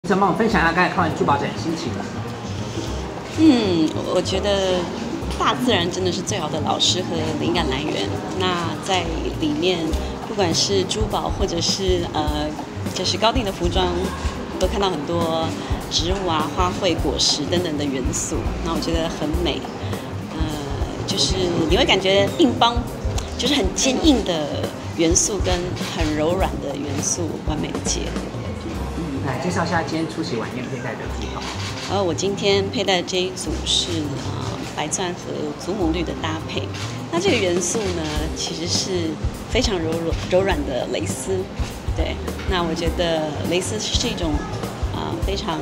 想帮我分享一下刚才看完珠宝展的心情吗？ 我觉得大自然真的是最好的老师和灵感来源。那在里面，不管是珠宝或者是就是高定的服装，都看到很多植物啊、花卉、果实等等的元素。那我觉得很美。就是你会感觉硬邦，就是很坚硬的元素跟很柔软的元素完美的结合。 来介绍一下今天出席晚宴佩戴的珠宝。 我今天佩戴的这一组是白钻和祖母绿的搭配。那这个元素呢，其实是非常柔软的蕾丝。对，那我觉得蕾丝是一种非常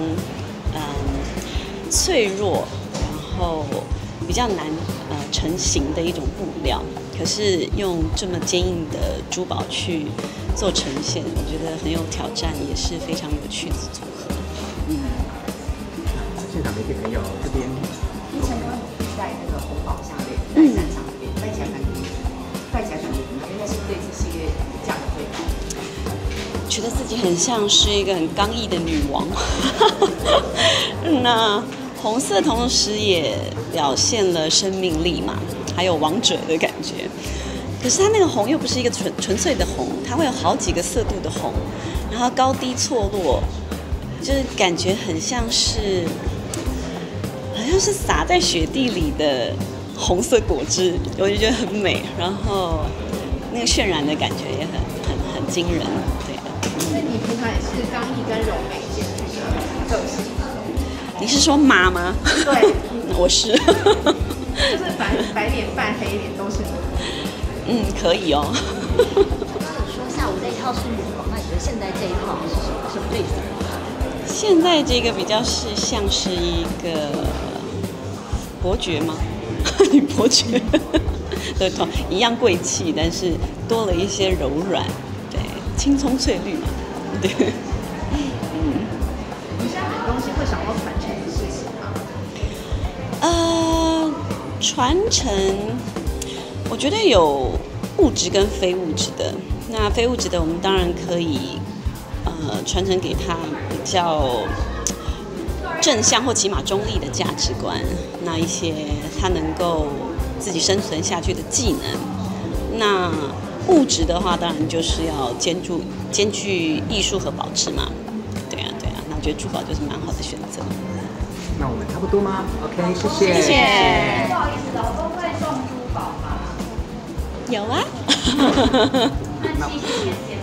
脆弱，然后比较难成型的一种布料。可是用这么坚硬的珠宝去做呈现，我觉得很有挑战，也是非常有趣的组合。 现场媒体朋友这边， 一成刚戴那个红宝项链，戴3场链，戴起来感觉应该是对这系列价格最高。 觉得自己很像是一个很刚毅的女王。那红色同时也表现了生命力嘛，还有王者的感觉。可是它那个红又不是一个纯粹的红，它会有好几个色度的红，然后高低错落，就是感觉很像是洒在雪地里的红色果汁，我就觉得很美，然后那个渲染的感觉也很惊人，对。 所以你平常也是刚毅跟柔美兼具的个性。 你是说妈吗？ 对， 我是。 就是白脸扮黑脸都是你。 可以哦。 刚刚你说下午那一套是羽毛，那你觉得现在这一套是什么类型？ 现在这个比较是像是一个伯爵吗？女伯爵，对，一样贵气，但是多了一些柔软，对，青葱翠绿嘛，对。 你现在买东西会想要传承的事情吗？ 传承，我觉得有物质跟非物质的。那非物质的，我们当然可以传承给他比较正向或起码中立的价值观，那一些他能够自己生存下去的技能。那物质的话，当然就是要兼具艺术和保值嘛。对啊。那我觉得珠宝就是蛮好的选择。 那我们差不多吗 ？OK， 谢谢。 谢谢。 不好意思，老公会送珠宝吗？ 有啊。 那7夕节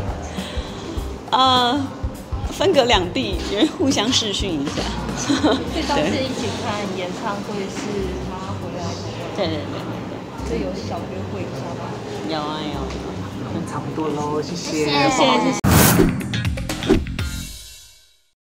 分隔两地，因为互相视讯一下。 所以当时一起看演唱会是他回来的。 对。 所以有小约会一下吗？ 有啊。 那我们差不多喽，谢谢。 谢谢。